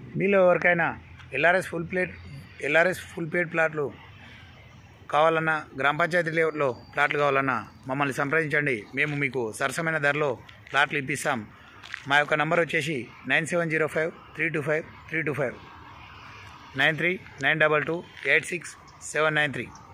మీలో ఎవరికైనా LRS full plate ప్లాట్లు కావాలన్నా, గ్రామ పంచాయతీ లెవెల్లో ప్లాట్లు కావాలన్నా మమ్మల్ని సంప్రదించండి. మేము మీకు సరసమైన ధరలో ప్లాట్లు ఇప్పిస్తాం. మా యొక్క నంబర్ వచ్చేసి 9705-325-325, 93-922-86793.